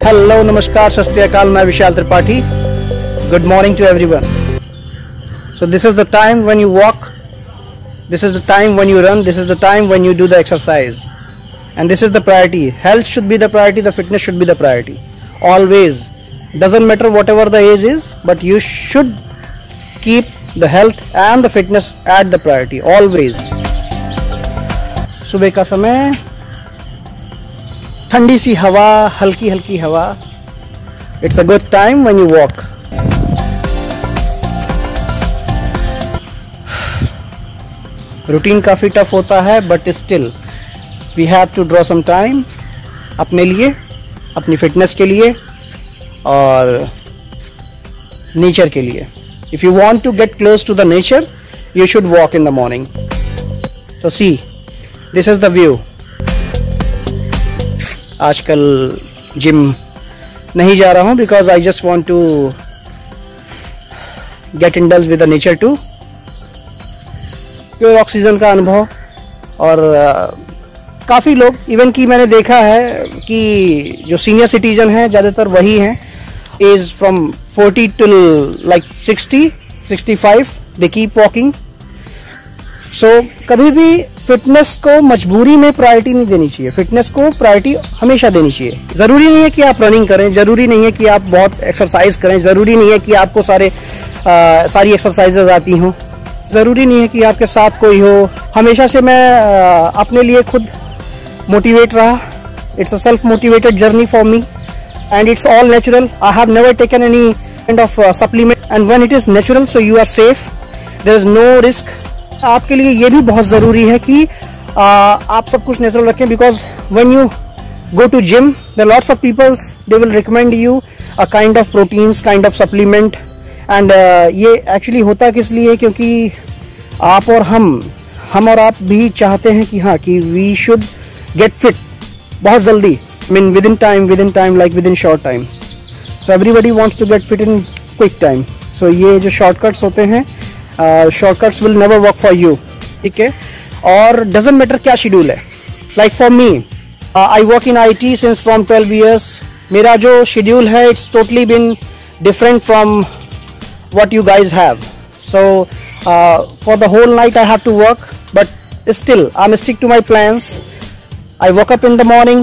Hello, नमस्कार, सत श्री अकाल। मैं Vishal Tripathi. Good morning to everyone. So this is the time when you walk, this is the time when you run, this is the time when you do the exercise, and this is the priority. Health should be the priority, the fitness should be the priority. Always, doesn't matter whatever the age is, but you should keep the health and the fitness at the priority. Always. सुबह का समय, ठंडी सी हवा, हल्की हल्की हवा. It's a good time when you walk. Routine काफ़ी tough होता है, but still we have to draw some time अपने लिए, अपनी फिटनेस के लिए और नेचर के लिए. If you want to get close to the nature, you should walk in the morning. तो see, this is the view. आजकल जिम नहीं जा रहा हूँ because I just want to get indulge with the nature too. Pure oxygen का अनुभव. और काफ़ी लोग, इवन कि मैंने देखा है कि जो सीनियर सिटीजन हैं ज़्यादातर वही हैं, age from 40 to like 60-65, they keep walking. So कभी भी फिटनेस को मजबूरी में प्रायोरिटी नहीं देनी चाहिए. फिटनेस को प्रायोरिटी हमेशा देनी चाहिए. ज़रूरी नहीं है कि आप रनिंग करें, ज़रूरी नहीं है कि आप बहुत एक्सरसाइज करें, ज़रूरी नहीं है कि आपको सारी एक्सरसाइजेज आती हों, ज़रूरी नहीं है कि आपके साथ कोई हो. हमेशा से मैं अपने लिए खुद मोटिवेट रहा. It's a self motivated journey for me and it's all natural. I have never taken any kind of supplement and when it is natural so you are safe. There is no risk. आपके लिए ये भी बहुत ज़रूरी है कि आप सब कुछ नेचुरल रखें, because when you go to gym, there are lots of people, they will recommend you a kind of proteins, kind of supplement. And ये एक्चुअली होता किस लिए, क्योंकि आप और हम और आप भी चाहते हैं कि हाँ, कि वी शुड गेट फिट बहुत जल्दी. Mean within time like within short time. So everybody wants to get fit in quick time. So ये जो शॉर्टकट्स होते हैं, shortcuts will never work for you. ठीक है. और डजेंट मैटर क्या शेड्यूल है. Like for me, I work in IT since from 12 years. मेरा जो शेड्यूल है, it's totally been different from what you guys have. So for the whole night I have to work, but still I'm stick to my plans. I woke up in the morning.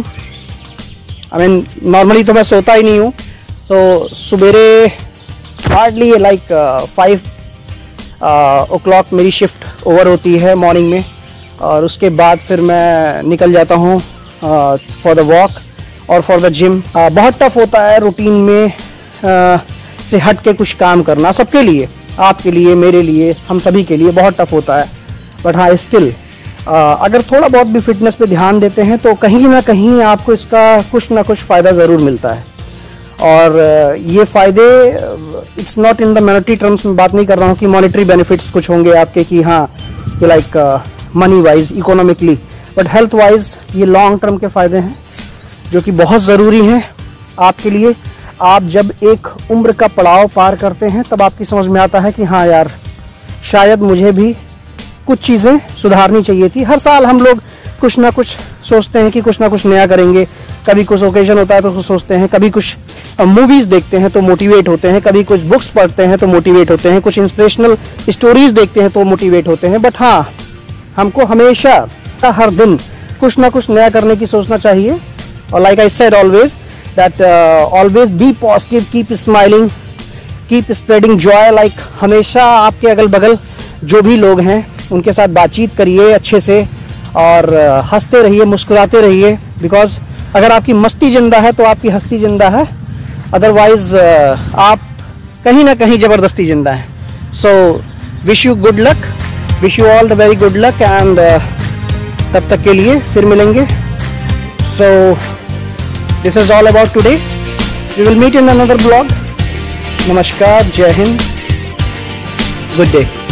I mean normally तो मैं सोता ही नहीं हूँ. तो सुबेरे hardly like 5 o'clock मेरी shift over होती है मॉर्निंग में, और उसके बाद फिर मैं निकल जाता हूँ फॉर द वॉक और फॉर द जिम. बहुत टफ होता है रूटीन में से हट के कुछ काम करना. सबके लिए, आपके लिए, मेरे लिए, हम सभी के लिए बहुत टफ होता है. बट हाँ, स्टिल अगर थोड़ा बहुत भी फिटनेस पे ध्यान देते हैं तो कहीं ना कहीं आपको इसका कुछ ना कुछ फ़ायदा ज़रूर मिलता है. और ये फ़ायदे, it's not in the monetary terms में बात नहीं कर रहा हूँ कि मॉनेटरी बेनिफिट्स कुछ होंगे आपके, कि हाँ कि like money wise, economically, but health wise ये लॉन्ग टर्म के फ़ायदे हैं जो कि बहुत ज़रूरी हैं आपके लिए. आप जब एक उम्र का पड़ाव पार करते हैं तब आपकी समझ में आता है कि हाँ यार, शायद मुझे भी कुछ चीज़ें सुधारनी चाहिए थी. हर साल हम लोग कुछ ना कुछ सोचते हैं कि कुछ ना कुछ नया करेंगे. कभी कुछ ओकेजन होता है तो कुछ सोचते हैं, कभी कुछ मूवीज़ देखते हैं तो मोटिवेट होते हैं, कभी कुछ बुक्स पढ़ते हैं तो मोटिवेट होते हैं, कुछ इंस्पिरेशनल स्टोरीज़ देखते हैं तो मोटिवेट होते हैं. बट हाँ, हमको हमेशा हर दिन कुछ ना कुछ नया करने की सोचना चाहिए. और like I said always, that always be positive, keep smiling, keep spreading joy. like हमेशा आपके अगल बगल जो भी लोग हैं उनके साथ बातचीत करिए अच्छे से, और हंसते रहिए, मुस्कुराते रहिए. बिकॉज अगर आपकी मस्ती जिंदा है तो आपकी हंसती जिंदा है, अदरवाइज आप कहीं ना कहीं ज़बरदस्ती जिंदा है. So wish you good luck, wish you all the very good luck. And तब तक के लिए फिर मिलेंगे. सो this is all about today. We will meet in another vlog. Namaskar, Jai Hind, good day.